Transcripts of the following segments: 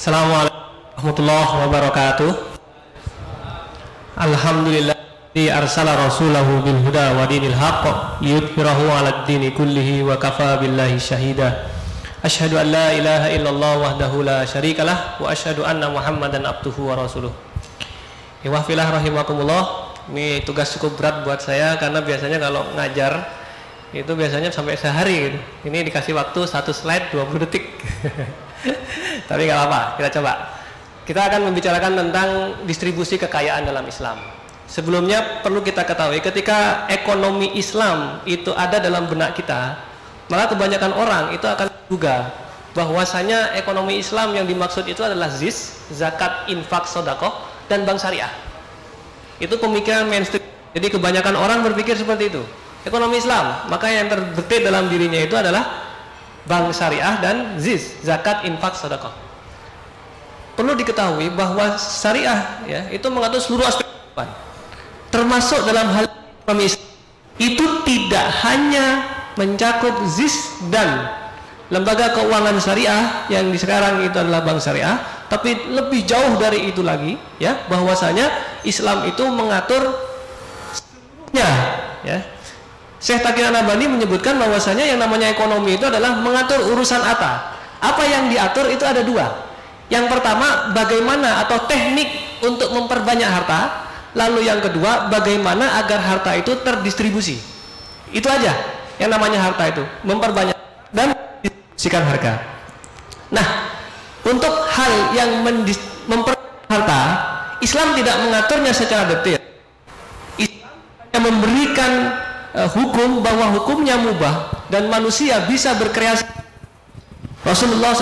Assalamualaikum warahmatullahi wabarakatuh. Alhamdulillah di arsala rasulahu bil huda wa dinil haqq liyudhhirahu 'alad dini kullihi wa kafa billahi syahida. Asyhadu an la ilaha illallah wahdahu la syarikalah wa asyhadu anna Muhammadan abduhu wa rasuluh. Iwafillah rahimakumullah. Ini tugas cukup berat buat saya karena biasanya kalau ngajar itu biasanya sampai sehari gitu. Ini dikasih waktu 1 slide 20 detik. Tapi nggak apa-apa, kita coba. Kita akan membicarakan tentang distribusi kekayaan dalam Islam. Sebelumnya perlu kita ketahui ketika ekonomi Islam itu ada dalam benak kita, maka kebanyakan orang itu akan menduga bahwasanya ekonomi Islam yang dimaksud itu adalah zakat, infak, sedekah, dan bank syariah. Itu pemikiran mainstream. Jadi kebanyakan orang berpikir seperti itu. Ekonomi Islam, maka yang terbetik dalam dirinya itu adalah bank syariah dan zakat, infak, sedekah. Perlu diketahui bahwa syariah ya itu mengatur seluruh aspek kehidupan, termasuk dalam hal ekonomi Islam. Itu tidak hanya mencakup dan lembaga keuangan syariah yang di sekarang itu adalah bank syariah, tapi lebih jauh dari itu lagi ya, bahwasanya Islam itu mengatur seluruhnya ya. Syekh Taqi An-Nabhani menyebutkan bahwasanya yang namanya ekonomi itu adalah mengatur urusan apa yang diatur itu ada dua. Yang pertama bagaimana atau teknik untuk memperbanyak harta, lalu yang kedua bagaimana agar harta itu terdistribusi. Itu aja yang namanya harta itu, memperbanyak dan mendistribusikan harga. Nah, untuk hal yang memperbanyak harta, Islam tidak mengaturnya secara detail. Islam hanya memberikan hukum bahwa hukumnya mubah dan manusia bisa berkreasi. Rasulullah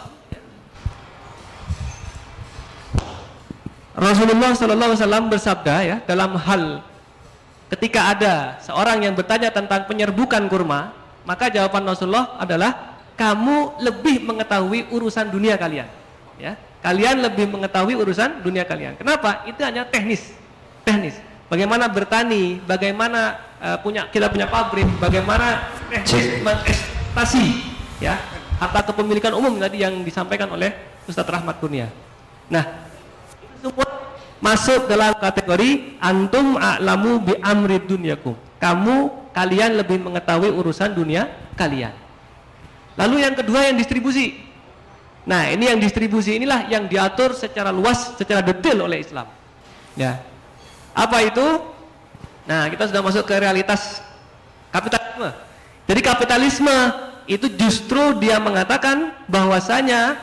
SAW bersabda ya, dalam hal ketika ada seorang yang bertanya tentang penyerbukan kurma, maka jawaban Rasulullah adalah kamu lebih mengetahui urusan dunia kalian ya, kalian lebih mengetahui urusan dunia kalian. Kenapa? Itu hanya teknis. Bagaimana bertani, bagaimana kita punya pabrik, bagaimana investasi ya, harta kepemilikan umum tadi yang disampaikan oleh Ustadz Rahmat Kurnia. Nah, itu semua masuk dalam kategori antum a'lamu bi amri dunyakum. Kalian lebih mengetahui urusan dunia kalian. Lalu yang kedua yang distribusi. Nah, ini yang distribusi inilah yang diatur secara luas, secara detail oleh Islam. Ya. Apa itu? Nah, kita sudah masuk ke realitas kapitalisme. Jadi kapitalisme itu justru dia mengatakan bahwasanya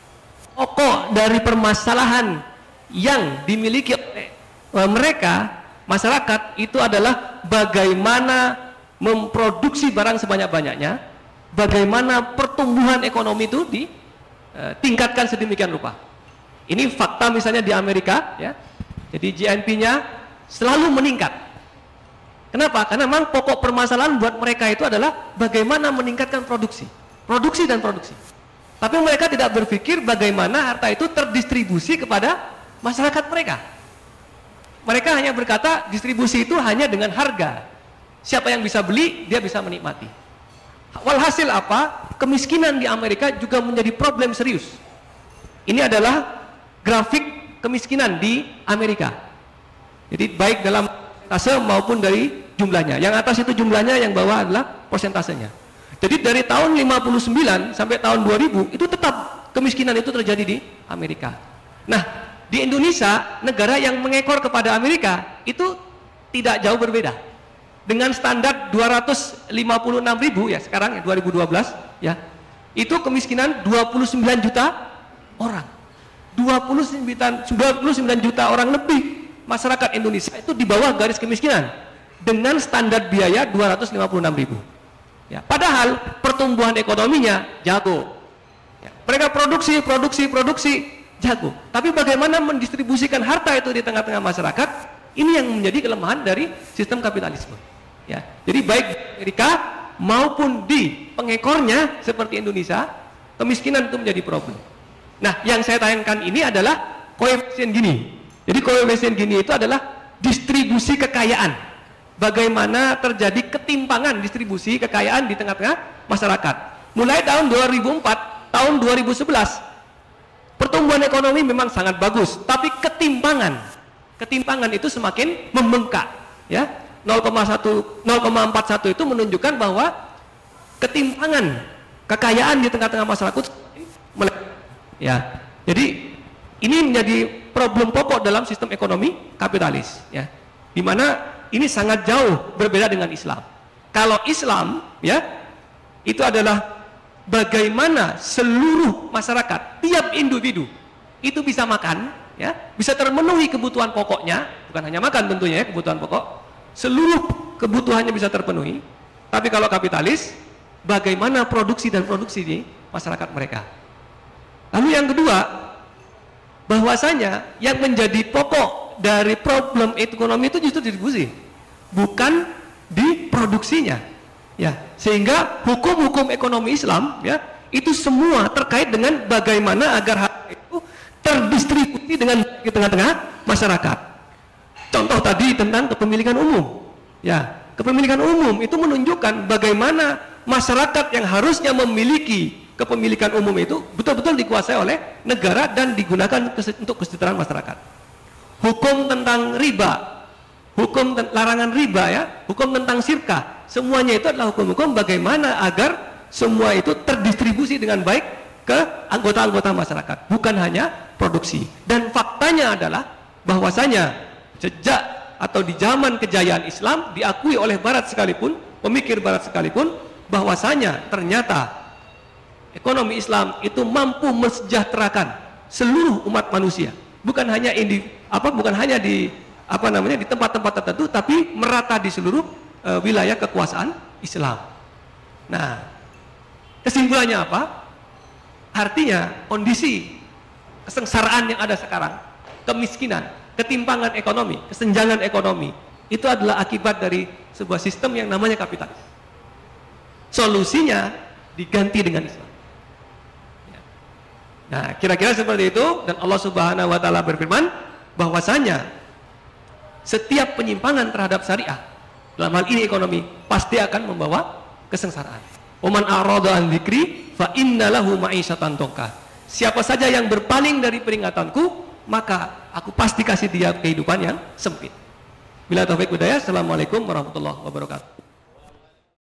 pokok dari permasalahan yang dimiliki oleh mereka, masyarakat, itu adalah bagaimana memproduksi barang sebanyak-banyaknya, bagaimana pertumbuhan ekonomi itu ditingkatkan sedemikian rupa. Ini fakta misalnya di Amerika ya. Jadi GNP-nya selalu meningkat. Kenapa? Karena memang pokok permasalahan buat mereka itu adalah bagaimana meningkatkan produksi dan produksi. Tapi mereka tidak berpikir bagaimana harta itu terdistribusi kepada masyarakat mereka. Mereka hanya berkata distribusi itu hanya dengan harga. Siapa yang bisa beli, dia bisa menikmati. Walhasil apa? Kemiskinan di Amerika juga menjadi problem serius. Ini adalah grafik kemiskinan di Amerika. Jadi baik dalam persentase maupun dari jumlahnya. Yang atas itu jumlahnya, yang bawah adalah persentasenya. Jadi dari tahun 59 sampai tahun 2000 itu tetap kemiskinan itu terjadi di Amerika. Nah, di Indonesia, negara yang mengekor kepada Amerika itu tidak jauh berbeda. Dengan standar 256.000 ya sekarang ya 2012 ya. Itu kemiskinan 29 juta orang. 29 juta orang lebih masyarakat Indonesia itu di bawah garis kemiskinan dengan standar biaya 256.000 ya. Padahal pertumbuhan ekonominya jago ya. Mereka produksi jago, tapi bagaimana mendistribusikan harta itu di tengah-tengah masyarakat, ini yang menjadi kelemahan dari sistem kapitalisme ya. Jadi baik di Amerika maupun di pengekornya seperti Indonesia, kemiskinan itu menjadi problem. Nah, yang saya tayangkan ini adalah koefisien Gini. Jadi koefisien Gini itu adalah distribusi kekayaan. Bagaimana terjadi ketimpangan distribusi kekayaan di tengah-tengah masyarakat. Mulai tahun 2004, tahun 2011. Pertumbuhan ekonomi memang sangat bagus, tapi ketimpangan itu semakin membengkak, ya. 0,41 itu menunjukkan bahwa ketimpangan kekayaan di tengah-tengah masyarakat ya. Jadi ini menjadi problem pokok dalam sistem ekonomi kapitalis, ya. Di mana ini sangat jauh berbeda dengan Islam. Kalau Islam, ya, itu adalah bagaimana seluruh masyarakat, tiap individu itu bisa makan, ya, bisa termenuhi kebutuhan pokoknya, bukan hanya makan tentunya, ya, kebutuhan pokok, seluruh kebutuhannya bisa terpenuhi. Tapi kalau kapitalis, bagaimana produksi dan produksi di masyarakat mereka. Lalu yang kedua, bahwasanya yang menjadi pokok dari problem ekonomi itu justru distribusi, bukan di produksinya. Ya, sehingga hukum-hukum ekonomi Islam, ya, itu semua terkait dengan bagaimana agar harta itu terdistribusi dengan di tengah-tengah masyarakat. Contoh tadi tentang kepemilikan umum. Ya, kepemilikan umum itu menunjukkan bagaimana masyarakat yang harusnya memiliki kepemilikan umum itu betul-betul dikuasai oleh negara dan digunakan untuk kesejahteraan masyarakat. Hukum tentang riba, hukum larangan riba, ya, hukum tentang syirkah, semuanya itu adalah hukum-hukum bagaimana agar semua itu terdistribusi dengan baik ke anggota-anggota masyarakat, bukan hanya produksi. Dan faktanya adalah bahwasanya sejak atau di zaman kejayaan Islam diakui oleh Barat sekalipun, pemikir Barat sekalipun, bahwasanya ternyata ekonomi Islam itu mampu mensejahterakan seluruh umat manusia, bukan hanya di di tempat-tempat tertentu, tapi merata di seluruh wilayah kekuasaan Islam. Nah, kesimpulannya apa? Artinya kondisi kesengsaraan yang ada sekarang, kemiskinan, ketimpangan ekonomi, kesenjangan ekonomi, itu adalah akibat dari sebuah sistem yang namanya kapitalis. Solusinya diganti dengan Islam. Nah, kira-kira seperti itu. Dan Allah Subhanahu wa Ta'ala berfirman bahwasanya setiap penyimpangan terhadap syariah, dalam hal ini ekonomi, pasti akan membawa kesengsaraan. Waman a'rada an dzikri fa innalahu ma'isyatan dhanka. Siapa saja yang berpaling dari peringatanku, maka aku pasti kasih dia kehidupan yang sempit. Bila taufik hidayah, assalamualaikum warahmatullahi wabarakatuh.